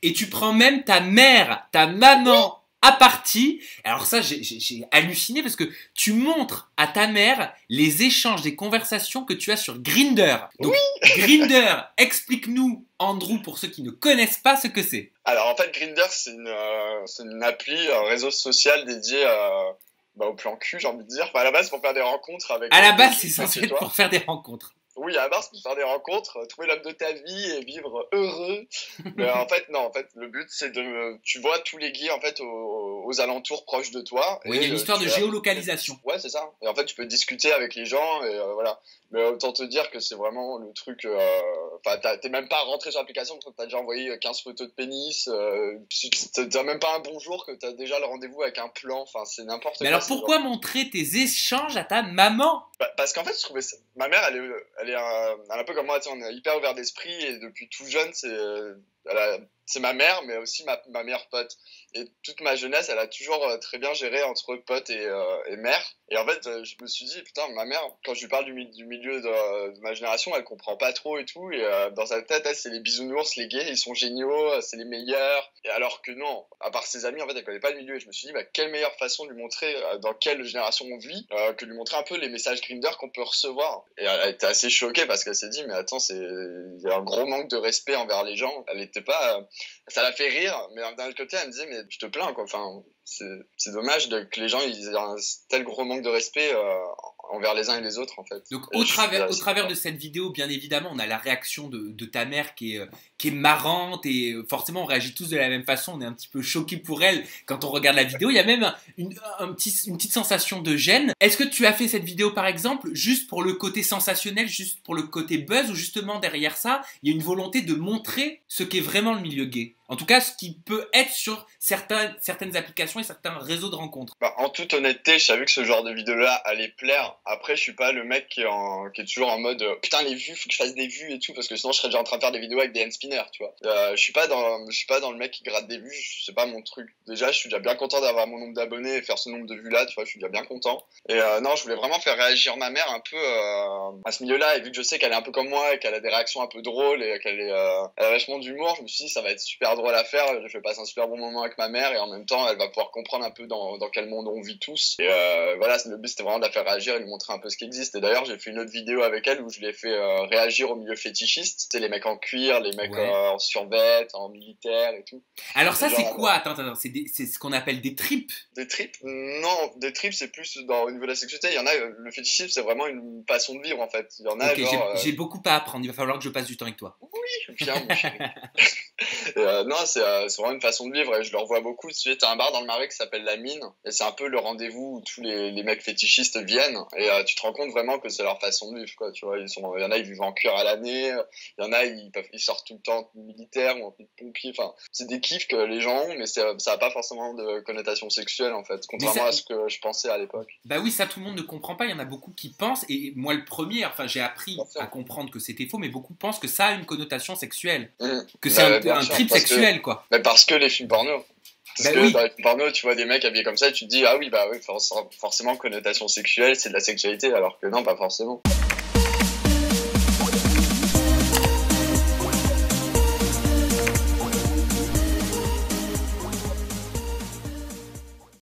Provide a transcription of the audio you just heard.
et tu prends même ta mère, ta maman à partie. Alors ça, j'ai halluciné parce que tu montres à ta mère les échanges, des conversations que tu as sur Grindr. Donc, Grindr, explique-nous, Andrew, pour ceux qui ne connaissent pas ce que c'est. Alors en fait, Grindr, c'est une appli, un réseau social dédié au plan cul, j'ai envie de dire. Enfin, à la base, pour faire des rencontres avec... À la base, c'est censé être pour faire des rencontres. Oui, à la base, pour faire des rencontres, trouver l'homme de ta vie et vivre heureux. Mais en fait, non, en fait, le but, c'est tu vois tous les gays, en fait, aux alentours proches de toi. Oui, il y a une histoire de géolocalisation. Ouais, c'est ça. Et en fait, tu peux discuter avec les gens et voilà. Mais autant te dire que c'est vraiment le truc... Enfin, t'es même pas rentré sur l'application, t'as déjà envoyé 15 photos de pénis. T'as même pas un bonjour que t'as déjà le rendez-vous avec un plan. Enfin, c'est n'importe quoi. Mais alors, pourquoi montrer tes échanges à ta maman? Parce qu'en fait, je trouvais ça... Ma mère, elle est un peu comme moi, tu sais, on est hyper ouvert d'esprit et depuis tout jeune, c'est ma mère, mais aussi ma meilleure pote. Et toute ma jeunesse, elle a toujours très bien géré entre pote et mère. Et en fait, je me suis dit, putain, ma mère, quand je lui parle du milieu de ma génération, elle comprend pas trop et tout. Et dans sa tête, elle, c'est les bisounours, les gays, ils sont géniaux, c'est les meilleurs. Et alors que non, à part ses amis, en fait, elle connaît pas le milieu. Et je me suis dit, quelle meilleure façon de lui montrer dans quelle génération on vit que de lui montrer un peu les messages Grindr qu'on peut recevoir. Et elle était assez choquée parce qu'elle s'est dit, mais attends, il y a un gros manque de respect envers les gens. Elle était pas... ça l'a fait rire, mais d'un autre côté, elle me disait, mais je te plains, quoi. Enfin, c'est dommage que les gens ils aient un tel gros manque de respect envers les uns et les autres, en fait. Donc, au travers de cette vidéo, bien évidemment, on a la réaction de ta mère qui est marrante et forcément, on réagit tous de la même façon. On est un petit peu choqués pour elle quand on regarde la vidéo. Il y a même une petite sensation de gêne. Est-ce que tu as fait cette vidéo, par exemple, juste pour le côté sensationnel, juste pour le côté buzz, ou justement derrière ça, il y a une volonté de montrer ce qu'est vraiment le milieu gay? En tout cas, ce qui peut être sur certaines applications et certains réseaux de rencontres. En toute honnêteté, je savais que ce genre de vidéo-là allait plaire. Après, je suis pas le mec qui est toujours en mode putain, les vues, faut que je fasse des vues et tout, parce que sinon je serais déjà en train de faire des vidéos avec des hand spinners, tu vois. Je suis pas dans le mec qui gratte des vues, c'est pas mon truc. Déjà, je suis déjà bien content d'avoir mon nombre d'abonnés et faire ce nombre de vues-là, tu vois, je suis déjà bien content. Et non, je voulais vraiment faire réagir ma mère un peu à ce milieu-là, et vu que je sais qu'elle est un peu comme moi et qu'elle a des réactions un peu drôles et qu'elle a vachement d'humour, je me suis dit ça va être super drôle à faire, je vais passer un super bon moment avec ma mère et en même temps elle va pouvoir comprendre un peu dans quel monde on vit tous. Et voilà, le but c'était vraiment de la faire réagir et lui montrer un peu ce qui existe. Et d'ailleurs j'ai fait une autre vidéo avec elle où je l'ai fait réagir au milieu fétichiste, tu sais, les mecs en cuir, les mecs en survêt, en militaire et tout. Alors ça c'est quoi? Attends, c'est ce qu'on appelle des tripes. Des tripes? Non, des tripes c'est plus au niveau de la sexualité. Il y en a, le fétichisme c'est vraiment une façon de vivre en fait. Il y en a j'ai beaucoup à apprendre, il va falloir que je passe du temps avec toi. Oui, bien. Non, c'est vraiment une façon de vivre et je le revois beaucoup. Tu sais, t'as un bar dans le Marais qui s'appelle La Mine et c'est un peu le rendez-vous où tous les mecs fétichistes viennent et tu te rends compte vraiment que c'est leur façon de vivre, quoi. Tu vois, il y en a, ils vivent en cuir à l'année, il y en a, ils sortent tout le temps militaire ou en pompier. Enfin, c'est des kiffs que les gens ont, mais ça a pas forcément de connotation sexuelle en fait, contrairement à ce que je pensais à l'époque. Bah oui, ça tout le monde ne comprend pas. Il y en a beaucoup qui pensent, et moi le premier, enfin j'ai appris à comprendre que c'était faux, mais beaucoup pensent que ça a une connotation sexuelle, que c'est un trip sexuel, quoi. Mais parce que les films porno. Parce que dans les films porno, tu vois des mecs habillés comme ça et tu te dis, ah oui, forcément connotation sexuelle, c'est de la sexualité, alors que non, pas forcément.